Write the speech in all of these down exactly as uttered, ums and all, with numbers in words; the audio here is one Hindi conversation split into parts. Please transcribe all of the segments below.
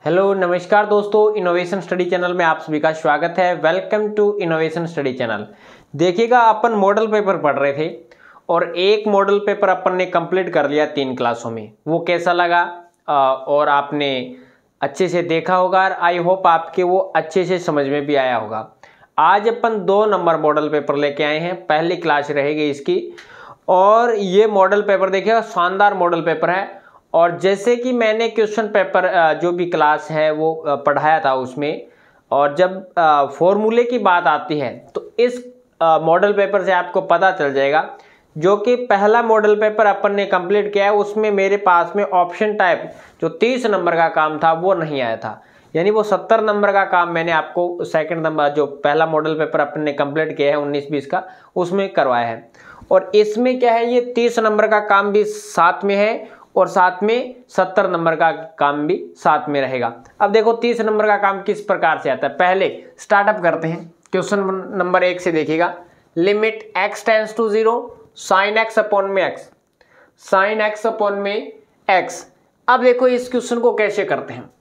हेलो नमस्कार दोस्तों, इनोवेशन स्टडी चैनल में आप सभी का स्वागत है। Welcome to innovation study channel. देखिएगा, अपन मॉडल पेपर पढ़ रहे थे और एक मॉडल पेपर अपन ने कंप्लीट कर लिया तीन क्लासों में। वो कैसा लगा और आपने अच्छे से देखा होगा और आई होप आपके वो अच्छे से समझ में भी आया होगा। आज अपन दो नंबर मॉडल पेपर लेके आए हैं, पहली क्लास रहेगी इसकी। और ये मॉडल पेपर देखिएगा, शानदार मॉडल पेपर है। और जैसे कि मैंने क्वेश्चन पेपर जो भी क्लास है वो पढ़ाया था उसमें, और जब फॉर्मूले की बात आती है तो इस मॉडल पेपर से आपको पता चल जाएगा। जो कि पहला मॉडल पेपर अपन ने कंप्लीट किया है उसमें मेरे पास में ऑप्शन टाइप जो तीस नंबर का काम था वो नहीं आया था, यानी वो सत्तर नंबर का काम मैंने आपको सेकंड नंबर जो पहला मॉडल पेपर अपन ने कंप्लीट किया है उन्नीस बीस का, उसमें करवाया है। और इसमें क्या है, ये तीस नंबर का काम भी साथ में है और साथ में सत्तर नंबर का काम भी साथ में रहेगा। अब देखो तीस नंबर का काम किस प्रकार से आता है, पहले स्टार्टअप करते हैं। क्वेश्चन नंबर एक से देखिएगा, limit x tends to zero sine x upon में एक्स, साइन एक्स अपॉन में एक्स। अब देखो इस क्वेश्चन को कैसे करते हैं।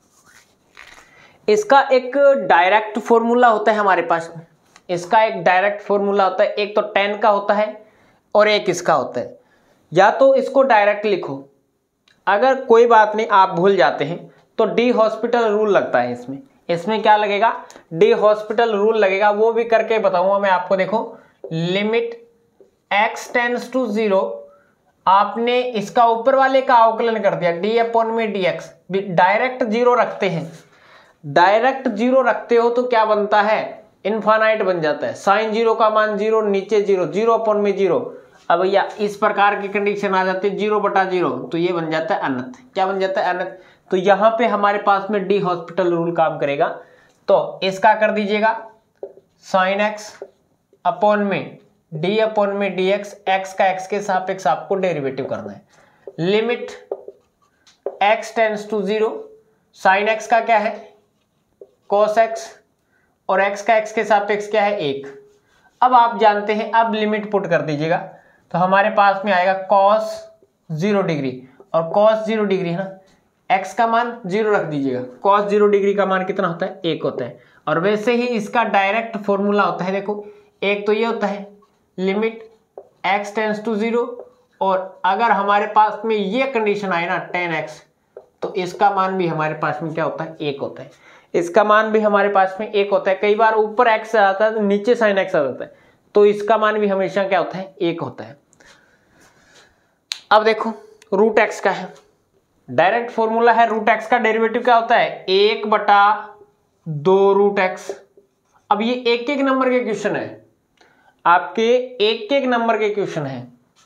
इसका एक डायरेक्ट फॉर्मूला होता है हमारे पास में, इसका एक डायरेक्ट फॉर्मूला होता है। एक तो टेन का होता है और एक इसका होता है। या तो इसको डायरेक्ट लिखो, अगर कोई बात नहीं आप भूल जाते हैं तो डी हॉस्पिटल रूल लगता है इसमें। इसमें क्या लगेगा, डी हॉस्पिटल रूल लगेगा, वो भी करके बताऊंगा मैं आपको। देखो limit x tends to zero, आपने इसका ऊपर वाले का अवकलन कर दिया डी अपॉन में डी एक्स। डायरेक्ट जीरो रखते हैं, डायरेक्ट जीरो रखते हो तो क्या बनता है, इनफाइनाइट बन जाता है। साइन जीरो का मान जीरो, नीचे जीरो, जीरो अपॉन में जीरो। अब भैया इस प्रकार की कंडीशन आ जाती है जीरो बटा जीरो, तो ये बन जाता है अनंत। क्या बन जाता है, अनंत। तो यहाँ पे हमारे पास में डी हॉस्पिटल रूल काम करेगा। तो इसका कर दीजिएगा साइन एक्स अपॉन में डी अपॉन में डी एक्स, एक्स का एक्स के सापेक्ष आपको डेरिवेटिव करना है। Limit x tends to zero, sine x का क्या है कॉस एक्स, और एक्स का एक्स के सापेक्ष क्या है एक। अब आप जानते हैं, अब लिमिट पुट कर दीजिएगा तो हमारे पास में आएगा कॉस जीरो डिग्री, और कॉस जीरो डिग्री है ना, एक्स का मान जीरो रख दीजिएगा। कॉस जीरो डिग्री का मान कितना होता है, एक होता है। और वैसे ही इसका डायरेक्ट फॉर्मूला होता है, देखो एक तो ये होता है limit x tends to zero, और अगर हमारे पास में ये कंडीशन आए ना टेन एक्स, तो इसका मान भी हमारे पास में क्या होता है, एक होता है। इसका मान भी हमारे पास में एक होता है। कई बार ऊपर एक्स आता है तो नीचे साइन एक्स आ जाता है, तो इसका मान भी हमेशा क्या होता है, एक होता है। अब देखो रूट एक्स का है, डायरेक्ट फॉर्मूला है। रूट एक्स का डेरिवेटिव क्या होता है, एक बटा दो रूट एक्स। अब ये एक एक नंबर के क्वेश्चन है, आपके एक एक नंबर के क्वेश्चन है।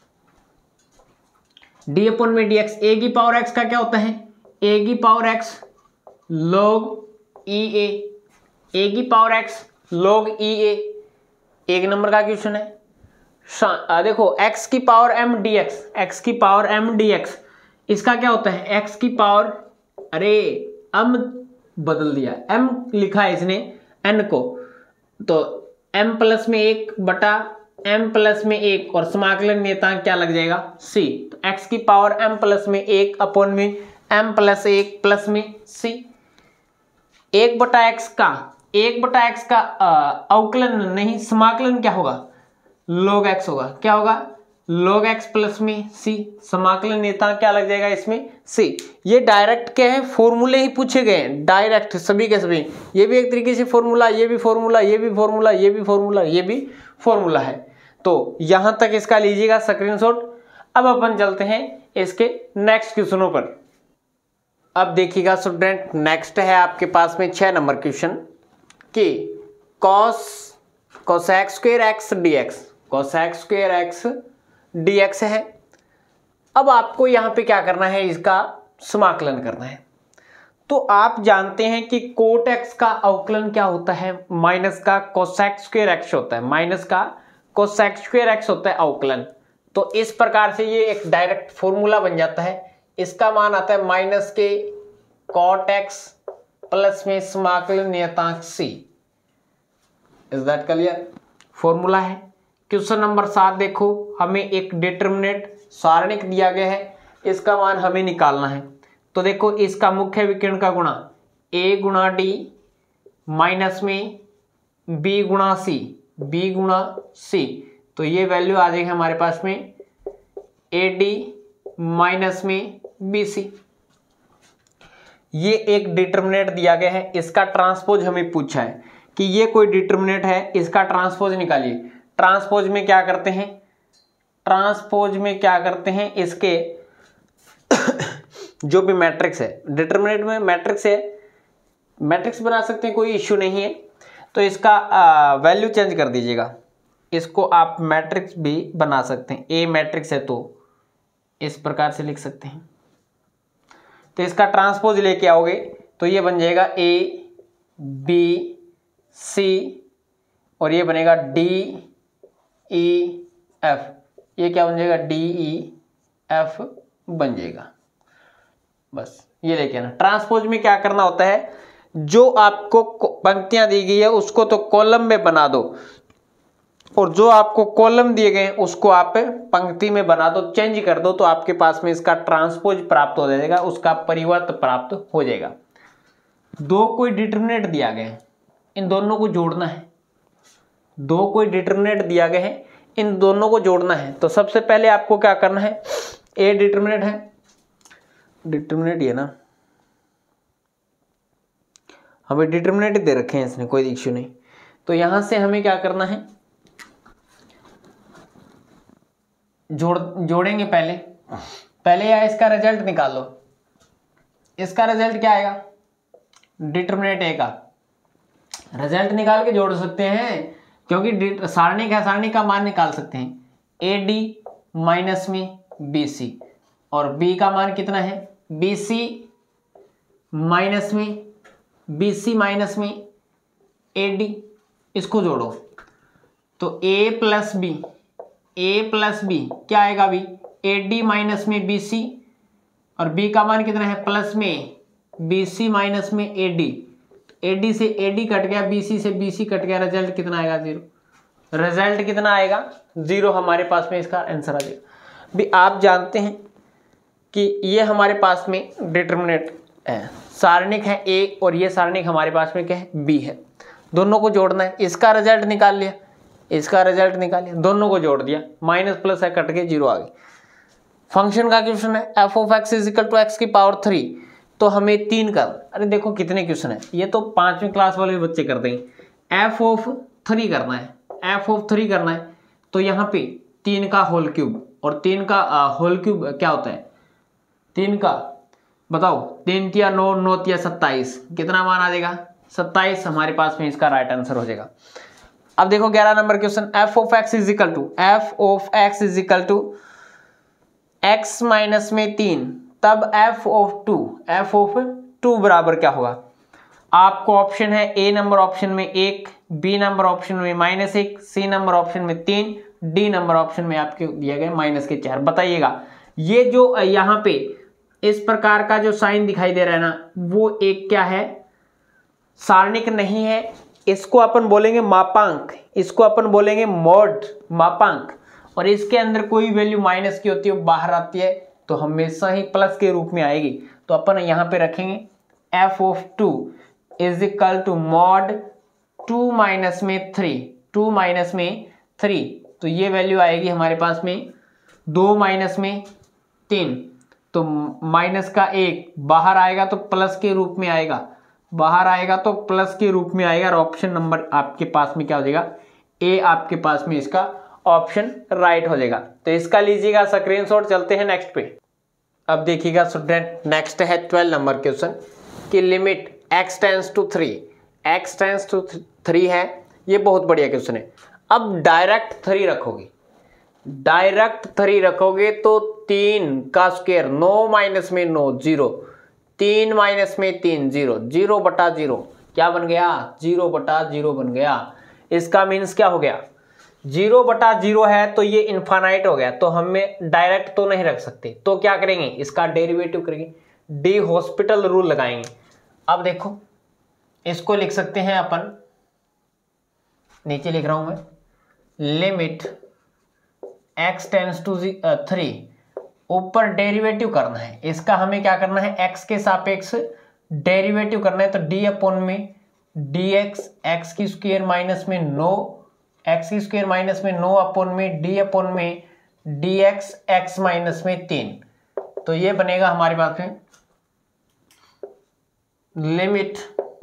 डी अपॉन में डी एक्स, ए की पावर एक्स का क्या होता है, ए की power x log e a, a की power x log e a, एक नंबर का क्वेश्चन है। देखो x की पावर m dx, x की पावर m dx, इसका क्या होता है x की पावर, अरे m बदल दिया, m लिखा है इसने n को, तो m प्लस में एक बटा m प्लस में एक, और समाकलन नियतांक क्या लग जाएगा c। तो x की पावर m प्लस में एक अपॉन में m प्लस एक प्लस में c। एक बटा x का एक बटा x का अवकलन नहीं समाकलन क्या होगा, log x होगा। क्या होगा, log x प्लस में c। समाकलन नियतांक क्या लग जाएगा इसमें c। ये डायरेक्ट क्या है, फॉर्मूले ही पूछे गए हैं डायरेक्ट सभी के सभी। ये भी एक तरीके से फॉर्मूला, ये भी फॉर्मूला, ये भी फॉर्मूला, ये भी फॉर्मूला, ये भी फॉर्मूला है। तो यहां तक इसका लीजिएगा स्क्रीनशॉट। अब अपन चलते हैं इसके नेक्स्ट क्वेश्चनों पर। अब देखिएगा स्टूडेंट, नेक्स्ट है आपके पास में छह नंबर क्वेश्चन कि cos cosec square x d x, cosec square x d x है। अब आपको यहाँ पे क्या करना है, इसका समाकलन करना है। तो आप जानते हैं कि कोट एक्स का अवकलन क्या होता है, माइनस का cosec स्क्वायर एक्स होता है, माइनस का cosec स्क्वायर एक्स होता है अवकलन। तो इस प्रकार से ये एक डायरेक्ट फॉर्मूला बन जाता है। इसका मान आता है माइनस के कॉट एक्स प्लस में समाकलन नियतांक c। Is that clear, formula है। क्वेश्चन नंबर सात देखो, हमें एक डिटरमिनेंट सारणिक दिया गया है, इसका मान हमें निकालना है। तो देखो इसका मुख्य विकर्ण का गुणा ए गुणा डी माइनस में बी गुणा सी, बी गुणा सी, तो ये वैल्यू आ जाएगी हमारे पास में ए डी माइनस में बी सी। ये एक डिटर्मिनेंट दिया गया है, इसका ट्रांसपोज हमें पूछा है कि ये कोई डिटर्मिनेंट है, इसका ट्रांसपोज निकालिए। ट्रांसपोज में क्या करते हैं, ट्रांसपोज में क्या करते हैं, इसके जो भी मैट्रिक्स है, डिटर्मिनेंट में मैट्रिक्स है, मैट्रिक्स बना सकते हैं, कोई इश्यू नहीं है। तो इसका वैल्यू चेंज कर दीजिएगा, इसको आप मैट्रिक्स भी बना सकते हैं। ए मैट्रिक्स है तो इस प्रकार से लिख सकते हैं। तो इसका ट्रांसपोज लेके आओगे तो ये बन जाएगा ए बी सी और ये बनेगा डी ई एफ, ये क्या बन जाएगा डी ई एफ बन जाएगा। बस ये लेके आना। ट्रांसपोज में क्या करना होता है, जो आपको पंक्तियां दी गई है उसको तो कॉलम में बना दो, और जो आपको कॉलम दिए गए हैं उसको आप पंक्ति में बना दो, चेंज कर दो, तो आपके पास में इसका ट्रांसपोज प्राप्त हो जाएगा, उसका परिवर्त प्राप्त हो जाएगा। दो कोई डिटर्मिनेंट दिया गया है, इन दोनों को जोड़ना है। दो कोई डिटर्मिनेंट दिया गया है, इन दोनों को जोड़ना है। तो सबसे पहले आपको क्या करना है, ए डिटर्मिनेंट है, डिटर्मिनेंट ये ना हमें डिटर्मिनेंट दे रखे हैं इसने, कोई इश्यू नहीं। तो यहां से हमें क्या करना है, जोड़ जोड़ेंगे पहले पहले या इसका रिजल्ट निकाल लो। इसका रिजल्ट क्या आएगा, डिटर्मिनेंट ए का रिजल्ट निकाल के जोड़ सकते हैं, क्योंकि सारणी का सारणी का मान निकाल सकते हैं। ए डी माइनस में बी सी, और बी का मान कितना है, बी सी माइनस में बी सी माइनस में ए डी, इसको जोड़ो तो a plus b, a plus b क्या आएगा बी, ए डी माइनस में बी सी, और बी का मान कितना है प्लस में बी सी माइनस में ए डी, ए डी से ए डी कट गया, बी सी से बी सी कट गया, रिजल्ट कितना आएगा जीरो। रिजल्ट कितना आएगा जीरो, हमारे पास में इसका आंसर आ जाएगा। भी आप जानते हैं कि ये हमारे पास में डिटर्मिनेंट है, सारणिक है ए, और ये सारणिक हमारे पास में क्या है बी है। दोनों को जोड़ना है, इसका रिजल्ट निकाल लिया, इसका रिजल्ट निकाल लिया, दोनों को जोड़ दिया, माइनस प्लस है कट के जीरो आ गई। फंक्शन का क्वेश्चन है f of x is equal to x की पावर थ्री, तो हमें तीन का, अरे देखो कितने क्वेश्चन है, ये तो पांचवी क्लास वाले बच्चे करते हैं। एफ ऑफ थ्री करना है, एफ ऑफ थ्री करना है, तो यहाँ पे तीन का होल क्यूब, और तीन का होल क्यूब क्या होता है, तीन का बताओ, तीन तिया नौ, नौ तिया सत्ताईस, कितना मान आ जाएगा सत्ताईस, हमारे पास में इसका राइट आंसर हो जाएगा। अब देखो ग्यारह number question, f of x is equal to, f of x is equal to x minus में तीन, तब f of two, f of two बराबर क्या होगा। आपको ऑप्शन है ए नंबर ऑप्शन में एक, बी नंबर ऑप्शन में माइनस एक, सी नंबर ऑप्शन में तीन, डी नंबर ऑप्शन में आपके दिए गए माइनस के चार। बताइएगा ये जो यहाँ पे इस प्रकार का जो साइन दिखाई दे रहा है ना, वो एक क्या है, सारणिक नहीं है, इसको अपन बोलेंगे मापांक, इसको अपन बोलेंगे मॉड मापांक, और इसके अंदर कोई वैल्यू माइनस की होती है बाहर आती है तो हमेशा ही प्लस के रूप में आएगी। तो अपन यहाँ पे रखेंगे f of two is equal to mod two minus में थ्री, टू माइनस में थ्री, तो ये वैल्यू आएगी हमारे पास में दो माइनस में तीन, तो माइनस का एक बाहर आएगा तो प्लस के रूप में आएगा, बाहर आएगा तो प्लस के रूप में आएगा, और ऑप्शन नंबर आपके पास में क्या हो जाएगा, ए आपके पास में इसका ऑप्शन राइट हो जाएगा। तो इसका लीजिएगा स्क्रीनशॉट। चलते हैं नेक्स्ट पे। अब देखिएगा स्टूडेंट, नेक्स्ट है ट्वेल्व नंबर क्वेश्चन कि limit x tends to three, x tends to three है, ये बहुत बढ़िया क्वेश्चन है। अब डायरेक्ट थ्री रखोगे, डायरेक्ट थ्री रखोगे तो तीन का स्क्वायर, नौ माइनस में नौ जीरो, तीन माइनस में तीन जीरो, जीरो बटा जीरो क्या बन गया, जीरो बटा जीरो बन गया। इसका मीन्स क्या हो गया, जीरो बटा जीरो है तो ये इनफाइनाइट हो गया, तो हमें डायरेक्ट तो नहीं रख सकते, तो क्या करेंगे, इसका डेरिवेटिव करेंगे, डी हॉस्पिटल रूल लगाएंगे। अब देखो इसको लिख सकते हैं अपन, नीचे लिख रहा हूं मैं, limit x tends to three, ऊपर डेरिवेटिव करना है, इसका हमें क्या करना है, x के सापेक्ष डेरिवेटिव करना है तो डी अपॉन में डी एक्स एक्स की स्क्वायर माइनस में नौ एक्स की स्क्वायर माइनस में नौ अपॉन में डी अपॉन में डी एक्स एक्स माइनस में तीन। तो ये बनेगा हमारे पास में limit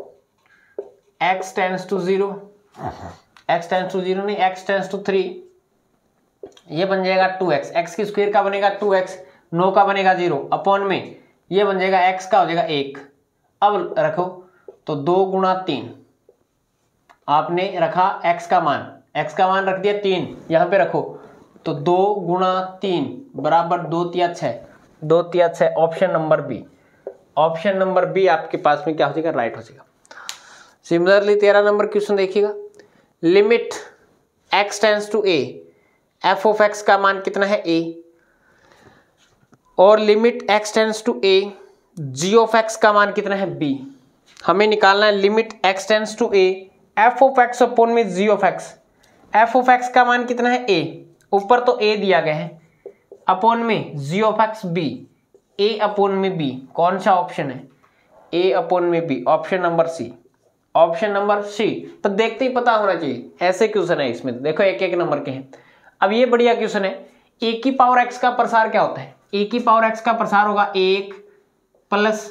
x tends to zero, x tends to zero नहीं x टेंस टू थ्री, ये बन जाएगा टू एक्स, एक्स की स्क्वायर का बनेगा टू एक्स, नौ का बनेगा जीरो अपॉन में ये बन जाएगा x का हो जाएगा एक। अब रखो तो दो गुणा तीन, आपने रखा x का मान, x का मान रख दिया तीन, यहाँ पे रखो तो दो गुणा तीन बराबर दो तिया छः, दो तिया छः, option number B, option number B आपके पास में क्या हो जाएगा, राइट हो जाएगा। सिमिलरली तेरह नंबर क्वेश्चन देखिएगा, limit x tends to a, f of x का मान कितना है a, और limit x tends to a, g of x का मान कितना है b। हमें निकालना है limit x tends to a, f of x upon में g of x, f of x का मान कितना है a, ऊपर तो a दिया गया है, अपॉन में g of x b, a upon में b, कौन सा ऑप्शन है, a अपॉन में b, option number C, option number C. तो देखते ही पता होना चाहिए, ऐसे क्वेश्चन है इसमें, देखो एक एक नंबर के हैं। अब ये बढ़िया क्वेश्चन है, a की पावर x का प्रसार क्या होता है, a की पावर x का प्रसार होगा एक प्लस,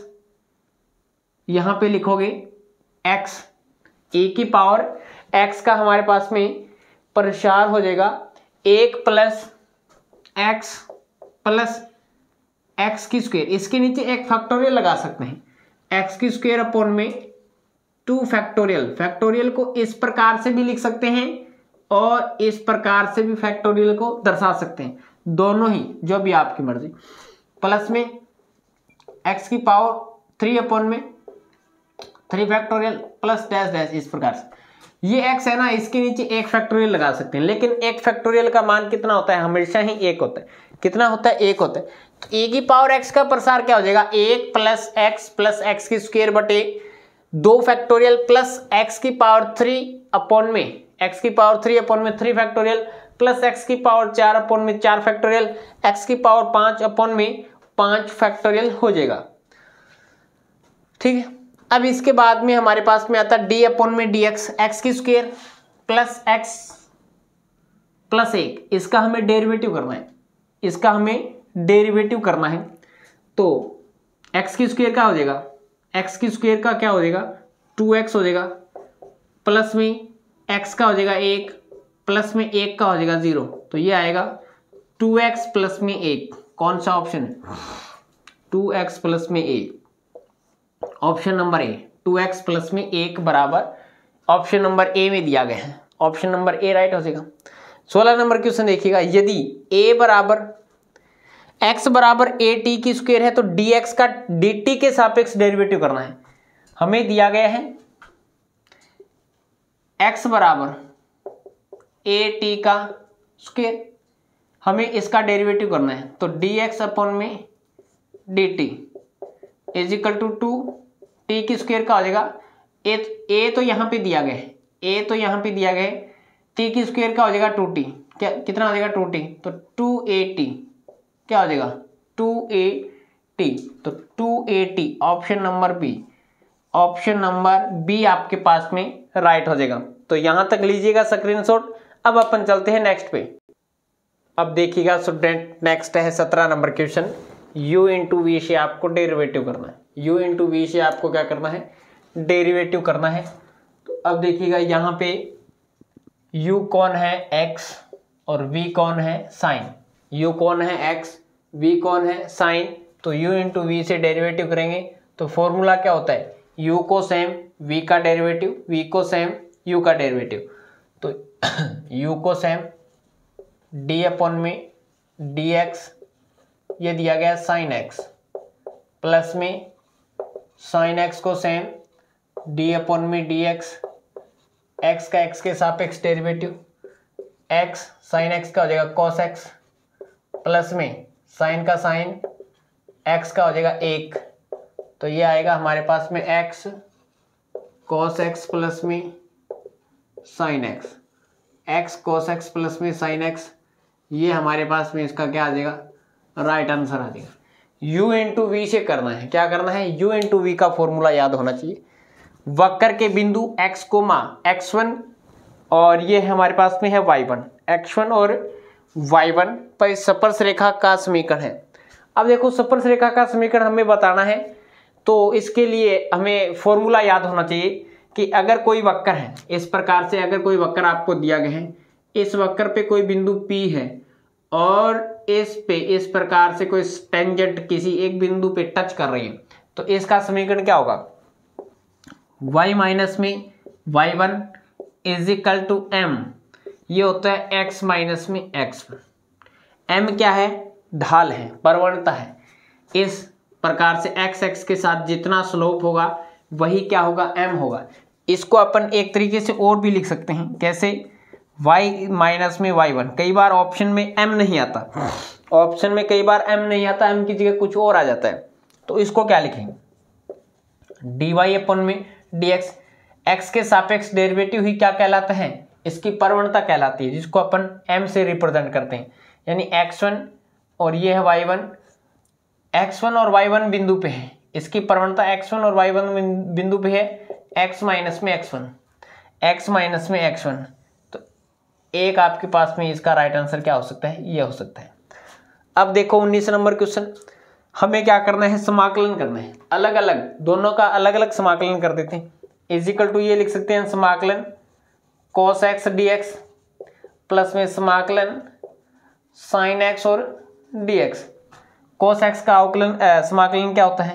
यहां पे लिखोगे x, a की पावर x का हमारे पास में प्रसार हो जाएगा एक प्लस x प्लस x की स्क्वायर, इसके नीचे एक फैक्टोरियल लगा सकते हैं, x की स्क्वायर अपॉन में टू फैक्टोरियल, फैक्टोरियल को इस प्रकार से भी लिख सकते हैं और इस प्रकार से भी फैक्टोरियल को दर्शा सकते हैं, दोनों ही, जो भी आपकी मर्जी, प्लस में x की पावर थ्री अपॉन में three factorial plus dash dash, इस प्रकार से। ये x है ना, इसके नीचे एक फैक्टोरियल लगा सकते हैं, लेकिन एक फैक्टोरियल का मान कितना होता है, हमेशा ही एक होता है, कितना होता है, एक होता है। तो a की पावर x का प्रसार क्या हो जाएगा, एक प्लस एक्स प्लस एक्स की स्क्वायर बटे दो फैक्टोरियल प्लस x की पावर थ्री अपॉन में x की पावर थ्री अपॉन में थ्री फैक्टोरियल प्लस x की पावर चार अपॉन में चार फैक्टोरियल, x की पावर पाँच अपॉन में पाँच फैक्टोरियल हो जाएगा, ठीक है। अब इसके बाद में हमारे पास में आता है d अपॉन में डी एक्स, एक्स की स्क्वायर प्लस एक्स प्लस एक, इसका हमें डेरिवेटिव करना है, इसका हमें डेरिवेटिव करना है। तो x की स्क्वायर क्या हो जाएगा, x की स्क्वायर का क्या हो जाएगा, टू एक्स हो जाएगा, प्लस में x का हो जाएगा एक, प्लस में एक का हो जाएगा जीरो, तो ये आएगा टू एक्स प्लस में एक, कौन सा ऑप्शन है, टू एक्स प्लस में एक, option number A, two x plus में एक बराबर ऑप्शन नंबर ए में दिया गया है, ऑप्शन नंबर ए राइट हो जाएगा। सोलह नंबर क्वेश्चन देखिएगा, यदि a बराबर x बराबर ए टी की स्क्वायर है तो dx का dt के सापेक्ष डेरिवेटिव करना है। हमें दिया गया है x बराबर ए टी का स्क्वायर, हमें इसका डेरिवेटिव करना है, तो dx अपॉन में dt is equal to two t की स्क्वायर का हो जाएगा, ए ए तो यहाँ पे दिया गया है, ए तो यहाँ पे दिया गया है, टी की स्क्वायर का हो जाएगा टू टी, क्या कितना हो जाएगा टू टी, तो टू ए टी क्या हो जाएगा, टू ए टी, तो two a t, option number B, option number B आपके पास में राइट हो जाएगा। तो यहां तक लीजिएगा स्क्रीनशॉट। अब अपन चलते हैं नेक्स्ट पे। अब देखिएगा स्टूडेंट, नेक्स्ट है सत्रह नंबर क्वेश्चन, u इंटू वी से आपको डेरिवेटिव करना है, u इंटू वी से आपको क्या करना है, डेरिवेटिव करना है। तो अब देखिएगा यहाँ पे u कौन है x और v कौन है साइन, u कौन है x, v कौन है साइन, तो u इंटू वी से डेरिवेटिव करेंगे तो फॉर्मूला क्या होता है, u को सेम v का डेरिवेटिव, v को सेम u का डेरिवेटिव, तो u को सेम d अपॉन में dx, ये दिया गया साइन x, प्लस में साइन x को सेम d अपॉन में dx, x का x के सापेक्ष डेरिवेटिव, x साइन x का हो जाएगा cos x, प्लस में साइन का साइन x का हो जाएगा एक, तो ये आएगा हमारे पास में x cos x प्लस में sine x, x cos x plus में साइन x, ये हमारे पास में इसका क्या आ जाएगा, राइट आंसर आ जाएगा। u इंटू वी से करना है। क्या करना है? u इंटू वी का फॉर्मूला याद होना चाहिए। वक्र के बिंदु x कोमा एक्स वन और ये हमारे पास में है वाई वन, एक्स वन और वाई वन पर स्पर्श रेखा का समीकरण है। अब देखो स्पर्श रेखा का समीकरण हमें बताना है तो इसके लिए हमें फॉर्मूला याद होना चाहिए कि अगर कोई वक्र है इस प्रकार से, अगर कोई वक्र आपको दिया गया है, इस वक्र पे कोई बिंदु P है और इस पे इस प्रकार से कोई टेंजेंट किसी एक बिंदु पे टच कर रही है, तो इसका समीकरण क्या होगा? y माइनस में y one is equal to m, ये होता है x माइनस में एक्स वन। m क्या है? ढाल है, प्रवणता है। इस प्रकार से x x के साथ जितना स्लोप होगा वही क्या होगा? m होगा। इसको अपन एक तरीके से और भी लिख सकते हैं। कैसे? y माइनस में वाई वन। कई बार ऑप्शन में m नहीं आता, ऑप्शन में कई बार m नहीं आता, m की जगह कुछ और आ जाता है, तो इसको क्या लिखेंगे? डी वाई अपन में डी एक्स, एक्स के सापेक्ष डेरिवेटिव ही क्या कहलाता है? इसकी प्रवणता कहलाती है, जिसको अपन m से रिप्रेजेंट करते हैं। यानी एक्स वन और ये है वाई वन, एक्स वन और वाई वन बिंदु पे है, इसकी प्रवणता एक्स वन और वाई वन बिंदु पे है x माइनस में एक्स वन, x माइनस में एक्स वन। तो एक आपके पास में इसका राइट आंसर क्या हो सकता है? ये हो सकता है। अब देखो उन्नीस नंबर क्वेश्चन, हमें क्या करना है? समाकलन करना है। अलग अलग दोनों का अलग अलग समाकलन कर देते हैं। इजिकल टू ये लिख सकते हैं समाकलन cos x dx प्लस में समाकलन sin x और dx। cos x का अवकलन समाकलन क्या होता है?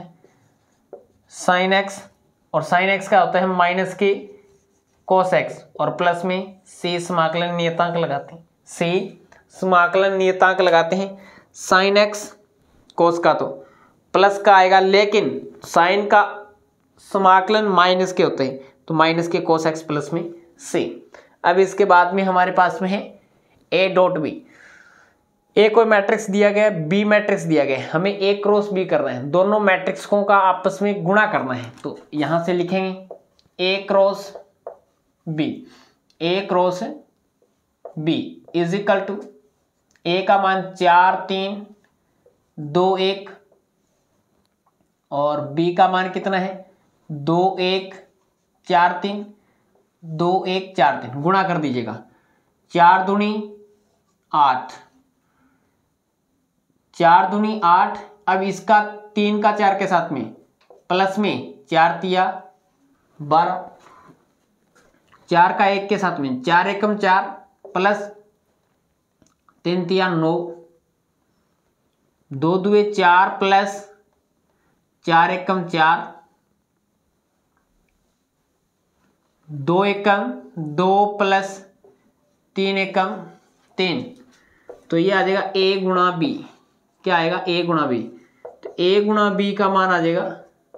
sin x, और sin x का होता है माइनस के cos x, और प्लस में c समाकलन नियतांक लगाते हैं, c समाकलन नियतांक लगाते हैं। sin x cos का तो प्लस का आएगा, लेकिन sin का समाकलन माइनस के होते हैं, तो माइनस के cos x प्लस में c। अब इसके बाद में हमारे पास में है a डॉट बी। ए कोई मैट्रिक्स दिया गया है, बी मैट्रिक्स दिया गया है, हमें ए क्रॉस बी करना है, दोनों मैट्रिक्सों का आपस में गुणा करना है। तो यहां से लिखेंगे a cross b, a cross b is equal to a का मान चार तीन दो एक और बी का मान कितना है? दो एक चार तीन, दो एक चार तीन, गुणा कर दीजिएगा। चार दूनी आठ, चार दूनी आठ। अब इसका तीन का चार के साथ में प्लस में चार तिया बारह, चार का एक के साथ में चार एकम चार प्लस तीन तिया नौ, दो दुए चार प्लस चार एकम चार, दो एकम दो प्लस तीन एकम तीन, तो ये आ जाएगा a गुणा बी। क्या आएगा? a गुणा बी। तो a गुणा बी का मान आ जाएगा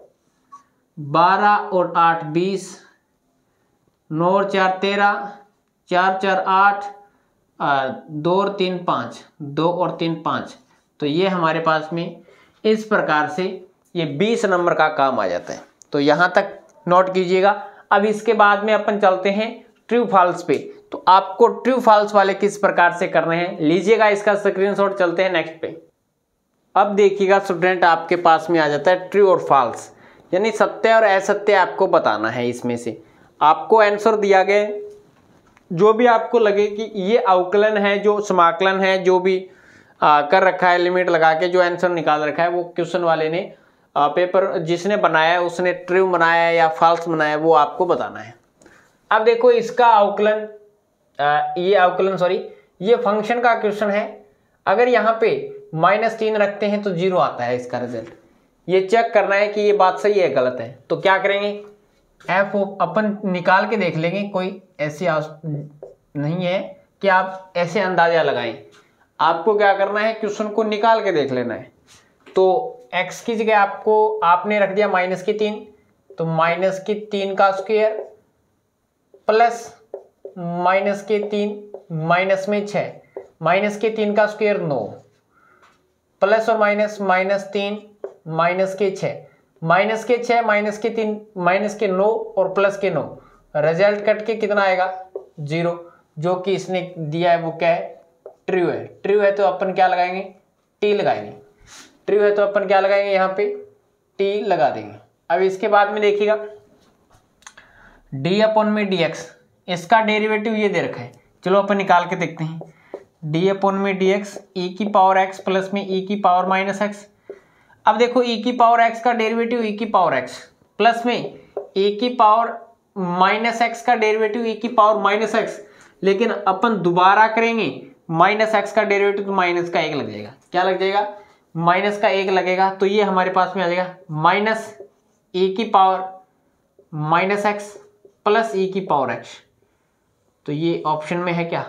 बारह और आठ बीस, नौ और चार तेरह, चार चार आठ, दो और तीन पाँच, दो और तीन पाँच। तो ये हमारे पास में इस प्रकार से ये बीस नंबर का काम आ जाता है। तो यहाँ तक नोट कीजिएगा। अब इसके बाद में अपन चलते हैं ट्रू फॉल्स पे। तो आपको ट्रू फॉल्स वाले किस प्रकार से करने हैं, लीजिएगा इसका स्क्रीनशॉट। चलते हैं नेक्स्ट पे। अब देखिएगा स्टूडेंट, आपके पास में आ जाता है ट्रू और फॉल्स, यानी सत्य और असत्य आपको बताना है। इसमें से आपको आंसर दिया गया, जो भी आपको लगे कि ये अवकलन है, जो समाकलन है, जो भी आ, कर रखा है लिमिट लगा के, जो आंसर निकाल रखा है, वो क्वेश्चन वाले ने आ, पेपर जिसने बनाया है उसने ट्रू बनाया या फॉल्स बनाया, वो आपको बताना है। अब देखो इसका अवकलन, ये अवकलन सॉरी ये फंक्शन का क्वेश्चन है। अगर यहाँ पे माइनस तीन रखते हैं तो जीरो आता है इसका रिजल्ट। ये चेक करना है कि ये बात सही है गलत है। तो क्या करेंगे? एफ अपन निकाल के देख लेंगे, कोई ऐसी नहीं है कि आप ऐसे अंदाजा लगाएं। आपको क्या करना है? क्वेश्चन को निकाल के देख लेना है। तो x की जगह आपको आपने रख दिया माइनस की तीन, तो माइनस की तीन का स्क्वायर प्लस माइनस के तीन माइनस में छः, माइनस के तीन का स्क्वायर नौ, प्लस और माइनस माइनस तीन माइनस के छः, माइनस के छः माइनस के तीन माइनस के नौ और प्लस के नौ, रिजल्ट कट के कितना आएगा? जीरो। जो कि इसने दिया है वो क्या है? ट्रू है। ट्रू है तो अपन क्या लगाएंगे? टी लगाएंगे। ट्रू है तो अपन क्या लगाएंगे यहाँ पे टी लगा देंगे। अब इसके बाद में देखिएगा डी अपॉन में डी एक्स, इसका डेरिवेटिव ये दे रखा है, चलो अपन निकाल के देखते हैं। डी अपॉन में डी एक्स ई की पावर एक्स प्लस में ई की पावर माइनस एक्स। अब देखो ई की पावर एक्स का डेरिवेटिव ई की पावर एक्स प्लस में ई की पावर माइनस एक्स का डेरिवेटिव ई की पावर माइनस एक्स, लेकिन अपन दोबारा करेंगे माइनस एक्स का डेरिवेटिव तो माइनस का एक लग जाएगा। क्या लग जाएगा? माइनस का एक लगेगा, तो ये हमारे पास में आ जाएगा माइनस ई की power minus x plus e की पावर एक्स। तो ये ऑप्शन में है क्या?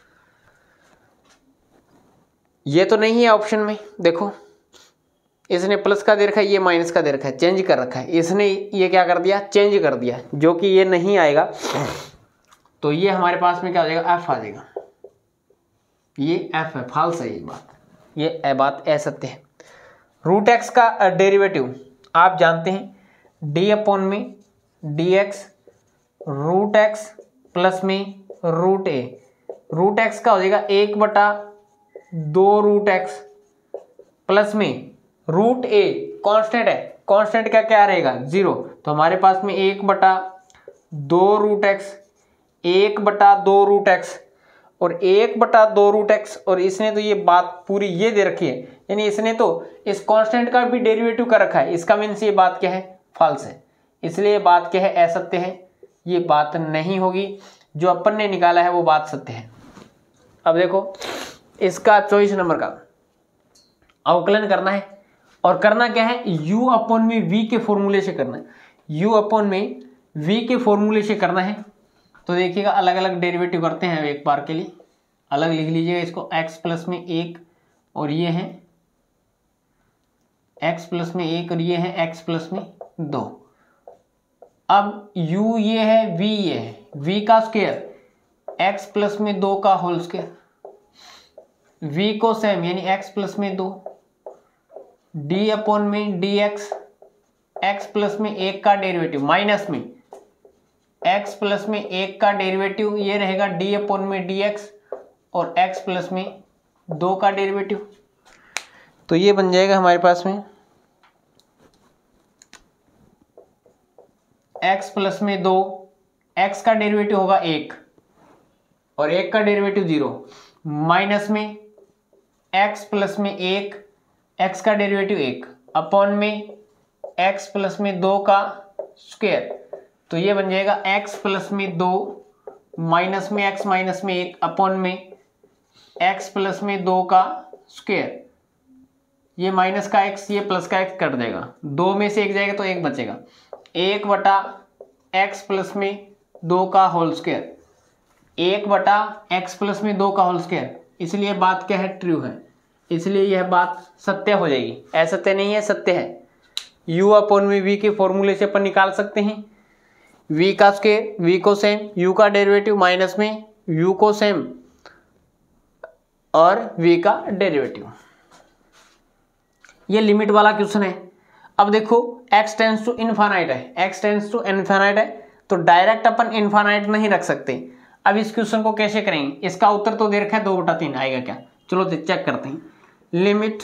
ये तो नहीं है ऑप्शन में। देखो इसने प्लस का दे रखा है, ये माइनस का दे रखा है, चेंज कर रखा है इसने, ये क्या कर दिया? चेंज कर दिया, जो कि ये नहीं आएगा। तो ये हमारे पास में क्या हो जाएगा? एफ आ जाएगा। ये एफ है, फॉल्स है ये बात, ये ए बात असत्य है। रूट एक्स का डेरिवेटिव आप जानते हैं डी अपॉन में d x root x plus में रूट ए। रूट एक्स का हो जाएगा एक बटा दो रूट एक्स प्लस में रूट ए कांस्टेंट है, कांस्टेंट का क्या रहेगा? जीरो। तो हमारे पास में एक बटा दो रूट एक्स, एक बटा दो रूट एक्स और एक बटा दो रूट एक्स, और इसने तो ये बात पूरी ये दे रखी है, यानी इसने तो इस कांस्टेंट का भी डेरिवेटिव कर रखा है। इसका मीन्स ये बात क्या है? फॉल्स है। इसलिए ये बात क्या है? असत्य है। ये बात नहीं होगी, जो अपन ने निकाला है वो बात सत्य है। अब देखो इसका चौबीस नंबर का अवकलन करना है, और करना क्या है? u अपॉन में v के फॉर्मूले से करना है। u अपॉन में v के फॉर्मूले से करना है। तो देखिएगा अलग अलग डेरिवेटिव करते हैं एक बार के लिए, अलग लिख लीजिएगा इसको। x प्लस में एक और ये है x प्लस में एक और ये है x प्लस में दो। अब u ये है, v ये है, v का स्क्वायर x प्लस में दो का होल स्क्वायर, v को सेम यानी x प्लस में दो, d अपॉन में डी एक्स एक्स प्लस में एक का डेरिवेटिव माइनस में x प्लस में एक का डेरिवेटिव ये रहेगा d अपॉन में डी एक्स और x प्लस में दो का डेरिवेटिव। तो ये बन जाएगा हमारे पास में x प्लस में दो, x का डेरिवेटिव होगा एक और एक का डेरिवेटिव जीरो, माइनस में x प्लस में एक, x का डेरिवेटिव एक अपॉन में x प्लस में दो का स्क्वायर। तो ये बन जाएगा x प्लस में दो माइनस में x माइनस में एक अपॉन में x प्लस में दो का स्क्वायर। ये माइनस का x ये प्लस का x कट जाएगा, दो में से एक जाएगा तो एक बचेगा, एक बटा x प्लस में दो का होल स्क्वायर, एक बटा x प्लस में दो का होल स्क्वायर। इसलिए बात क्या है? ट्रू है। इसलिए यह बात सत्य हो जाएगी, असत्य नहीं है, सत्य है। u अपॉन में v के फॉर्मूले से अपन निकाल सकते हैं v का स्क्वायर, v को सेम, u का डेरिवेटिव माइनस में u को सेम और v का डेरिवेटिव। ये लिमिट वाला क्वेश्चन है। अब देखो x टेंस टू इनफाइनाइट है, x टेंस टू इनफाइनाइट है, तो डायरेक्ट अपन इनफाइनाइट नहीं रख सकते। अब इस क्वेश्चन को कैसे करेंगे? इसका उत्तर तो दे रखा है दो बटा तीन, आएगा क्या? चलो चेक करते हैं। Limit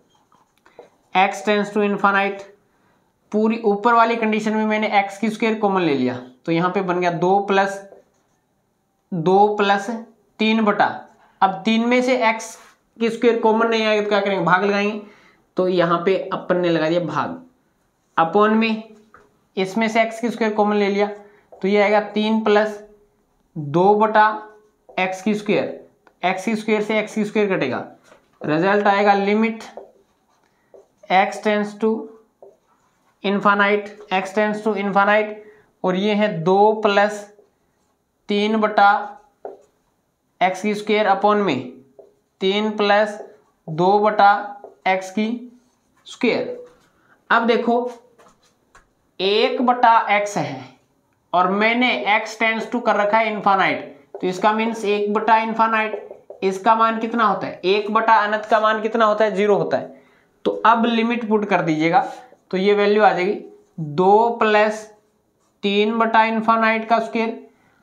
x tends to infinite, पूरी ऊपर वाली कंडीशन में मैंने x की स्क्वायर कॉमन ले लिया, तो यहाँ पे बन गया दो प्लस दो प्लस तीन बटा, अब तीन में से x की स्क्वायर कॉमन नहीं आएगा तो क्या करेंगे? भाग लगाएंगे। तो यहाँ पे अपन ने लगा दिया भाग, अपॉन में इसमें से x की स्क्वायर कॉमन ले लिया, तो ये आएगा तीन प्लस दो बटा एक्स की स्क्वायर, एक्स की स्क्वायर से एक्स की स्क्वायर कटेगा, रिजल्ट आएगा limit x tends to infinite, x tends to infinite, और ये है दो प्लस तीन बटा एक्स की स्क्वायर अपॉन में तीन प्लस दो बटा एक्स की स्क्वायर। अब देखो एक बटा एक्स है और मैंने x टेंस टू कर रखा है इनफाइनाइट, तो इसका मीन्स एक बटा इनफाइनाइट, इसका मान कितना होता है? एक बटा अनंत का मान कितना होता है? जीरो होता है। तो अब लिमिट पुट कर दीजिएगा, तो ये वैल्यू आ जाएगी दो प्लस तीन बटा इनफाइनाइट का स्क्वायर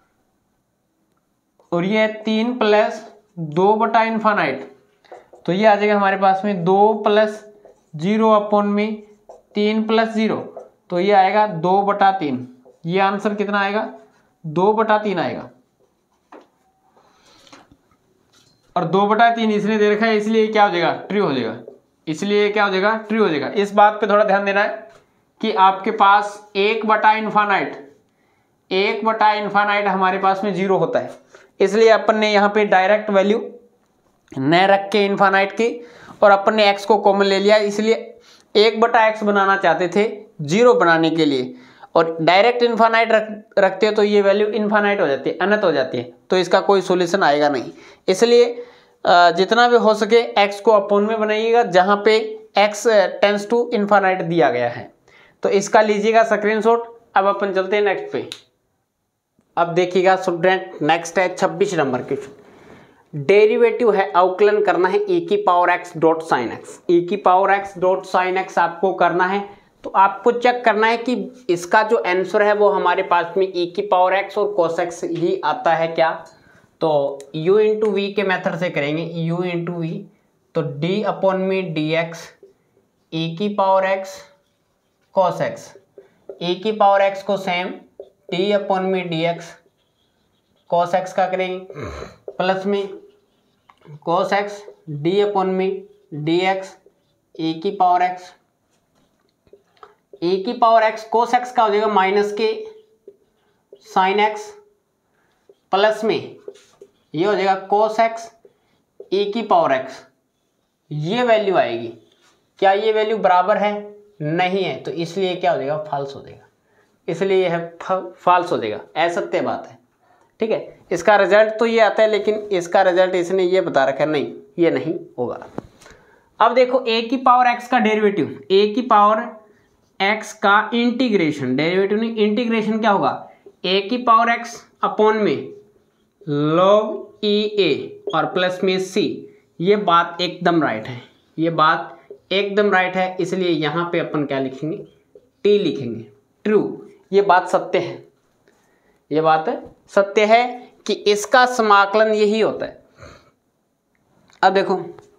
और ये तीन प्लस दो बटा इनफाइनाइट, तो ये आ जाएगा हमारे पास में दो प्लस जीरो अपॉन में तीन प्लस जीरो, तो ये आएगा दो बटा तीन। ये आंसर कितना आएगा? दो बटा तीन आएगा। और दो बटा तीन इसने दे रखा है, इसलिए क्या हो जाएगा? ट्रू हो जाएगा। इसलिए क्या हो जाएगा? ट्रू हो जाएगा। इस बात पे थोड़ा ध्यान देना है कि आपके पास एक बटा इन्फानाइट एक बटा इन्फानाइट हमारे पास में जीरो होता है, इसलिए अपन ने यहाँ पे डायरेक्ट वैल्यू न रख के इन्फानाइट की और अपन ने एक्स को कॉमन ले लिया, इसलिए एक बटा एक्स बनाना चाहते थे जीरो बनाने के लिए, और डायरेक्ट इन्फानाइट रख रखते हो तो ये वैल्यू इन्फानाइट हो जाती है, अनंत हो जाती है, तो इसका कोई सॉल्यूशन आएगा नहीं। इसलिए जितना भी हो सके एक्स को अपोन में बनाइएगा जहाँ पे एक्स टेंस टू इन्फानाइट दिया गया है। तो इसका लीजिएगा स्क्रीनशॉट। अब अपन चलते हैं नेक्स्ट पे। अब देखिएगा स्टूडेंट, नेक्स्ट है छब्बीस नंबर क्वेश्चन। डेरिवेटिव है, अवकलन करना है e की power x dot sine x. e की power x dot sine x आपको करना है, तो आपको चेक करना है कि इसका जो आंसर है वो हमारे पास में e की पावर x और cos x ही आता है क्या? तो u इंटू वी के मेथड से करेंगे, u इंटू वी, तो d अपॉन में डी एक्स e की power x cos x, e की पावर x को सेम d अपॉन में डी एक्स cos x का करेंगे, प्लस में cos x d अपॉन में डी एक्स e की पावर x, e की पावर x cos x का हो जाएगा माइनस के साइन x, प्लस में ये हो जाएगा cos x e की पावर x। ये वैल्यू आएगी, क्या ये वैल्यू बराबर है? नहीं है, तो इसलिए क्या हो जाएगा? फॉल्स हो जाएगा। इसलिए यह फॉल्स हो जाएगा, असत्य बात है। ठीक है, इसका रिजल्ट तो ये आता है, लेकिन इसका रिजल्ट इसने ये बता रखा है, नहीं ये नहीं होगा। अब देखो a की पावर x का डेरिवेटिव, a की पावर x का इंटीग्रेशन, डेरिवेटिव नहीं इंटीग्रेशन क्या होगा? a की पावर x अपॉन में log ई ए और प्लस में c। ये बात एकदम राइट है, ये बात एकदम राइट है, इसलिए यहाँ पे अपन क्या लिखेंगे? t लिखेंगे, ट्रू। ये बात सत्य है, ये बात सत्य है कि इसका समाकलन यही होता है। अब देखो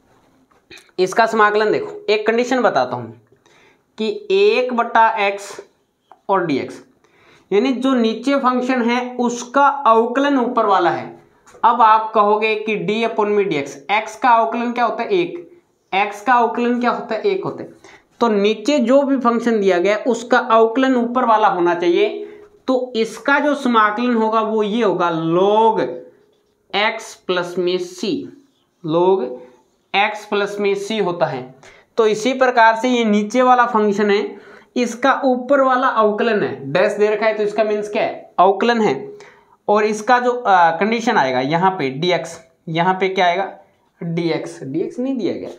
इसका समाकलन, देखो एक कंडीशन बताता हूँ कि एक बटा एक्स और डी एक्स, यानी जो नीचे फंक्शन है उसका अवकलन ऊपर वाला है। अब आप कहोगे कि d अपॉन में डी एक्स, एक्स का अवकलन क्या होता है? एक। एक्स का अवकलन क्या होता है? एक होता है। तो नीचे जो भी फंक्शन दिया गया उसका अवकलन ऊपर वाला होना चाहिए, तो इसका जो समाकलन होगा वो ये होगा log x प्लस में c, log x प्लस में c होता है। तो इसी प्रकार से ये नीचे वाला फंक्शन है, इसका ऊपर वाला अवकलन है, डैश दे रखा है तो इसका मीन्स क्या है? अवकलन है। और इसका जो कंडीशन आएगा यहाँ पे dx, यहाँ पे क्या आएगा? dx, dx नहीं दिया गया,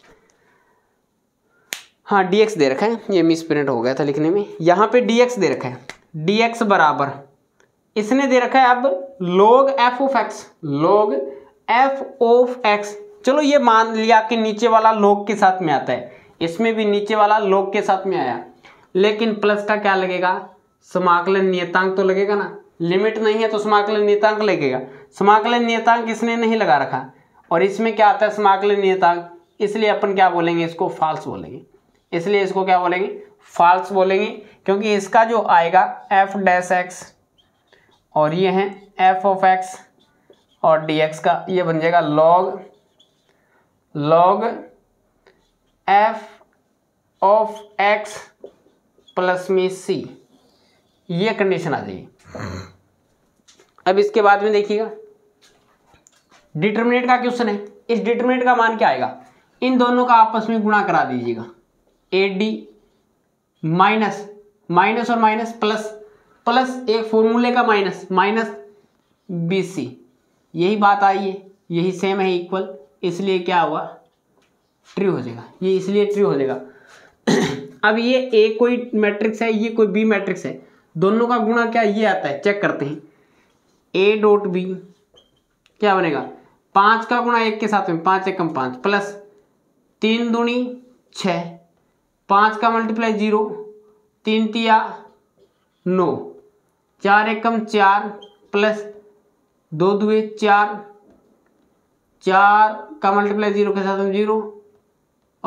हाँ dx दे रखा है, ये मिस प्रिंट हो गया था लिखने में। यहाँ पे dx दे रखा है, dx बराबर इसने दे रखा है अब log f of x, log f of x। चलो ये मान लिया कि नीचे वाला log के साथ में आता है, इसमें भी नीचे वाला log के साथ में आया, लेकिन प्लस का क्या लगेगा? समाकलन नियतांक तो लगेगा ना। लिमिट नहीं है तो समाकलन नियतांक लगेगा, समाकलन नियतांक इसने नहीं लगा रखा, और इसमें क्या आता है? समाकलन नियतांक, इसलिए अपन क्या बोलेंगे? इसको फॉल्स बोलेंगे। इसलिए इसको क्या बोलेंगे? फॉल्स बोलेंगे, क्योंकि इसका जो आएगा एफ डैश एक्स और ये है एफ ऑफ एक्स और डी एक्स का, ये बन जाएगा log log f of x plus में सी। ये कंडीशन आ जाएगी। अब इसके बाद में देखिएगा डिटरमिनेंट का क्वेश्चन है। इस डिटरमिनेंट का मान क्या आएगा? इन दोनों का आपस में गुणा करा दीजिएगा, ए डी माइनस माइनस और माइनस प्लस प्लस एक फॉर्मूले का माइनस माइनस बी सी। यही बात आई है, यही सेम है, इक्वल, इसलिए क्या हुआ? ट्रू हो जाएगा। ये इसलिए ट्रू हो जाएगा। अब ये ए कोई मैट्रिक्स है, ये कोई बी मैट्रिक्स है, दोनों का गुणा क्या ये आता है? चेक करते हैं। ए डॉट बी क्या बनेगा? पाँच का गुणा एक के साथ में, पाँच एकम पाँच, प्लस तीन दूनी छः, पाँच का मल्टीप्लाई जीरो, तीन तिया नौ, चार एकम चार, प्लस दो दुए चार, चार का मल्टीप्लाई जीरो के साथ में जीरो,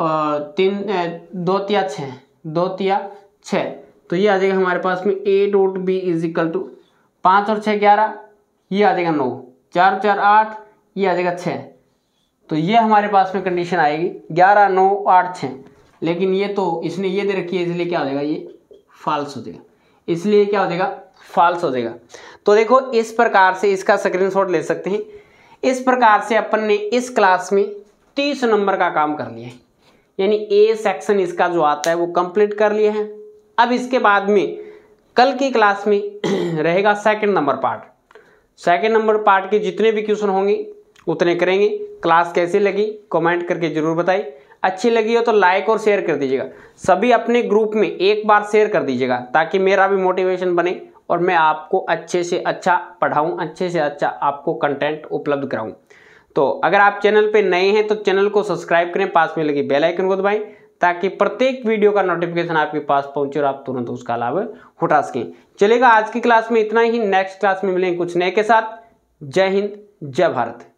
और तीन दो तिया छः, दो तिया छः, तो ये आ जाएगा हमारे पास में a dot b is equal to पाँच और छः ग्यारह, ये आ जाएगा नौ, चार चार आठ, ये आ जाएगा छः। तो ये हमारे पास में कंडीशन आएगी ग्यारह नौ आठ छः, लेकिन ये तो इसने ये दे रखी है इसलिए क्या हो जाएगा, ये फॉल्स हो जाएगा, इसलिए क्या हो जाएगा, फॉल्स हो जाएगा। तो देखो इस प्रकार से इसका स्क्रीनशॉट ले सकते हैं। इस प्रकार से अपन ने इस क्लास में तीस नंबर का काम कर लिया है, यानी ए सेक्शन इसका जो आता है वो कंप्लीट कर लिया है। अब इसके बाद में कल की क्लास में रहेगा second number part. Second number part के जितने भी क्वेश्चन होंगे उतने करेंगे। क्लास कैसी लगी कमेंट करके जरूर बताइए। अच्छी लगी हो तो लाइक और शेयर कर दीजिएगा। सभी अपने ग्रुप में एक बार शेयर कर दीजिएगा ताकि मेरा भी मोटिवेशन बने और मैं आपको अच्छे से अच्छा पढ़ाऊँ, अच्छे से अच्छा आपको कंटेंट उपलब्ध कराऊँ। तो अगर आप चैनल पे नए हैं तो चैनल को सब्सक्राइब करें, पास में लगी बेल आइकन को दबाएं ताकि प्रत्येक वीडियो का नोटिफिकेशन आपके पास पहुंचे और आप तुरंत उसका लाभ उठा सकें। चलेगा, आज की क्लास में इतना ही। नेक्स्ट क्लास में मिलेंगे कुछ नए के साथ। जय हिंद, जय भारत।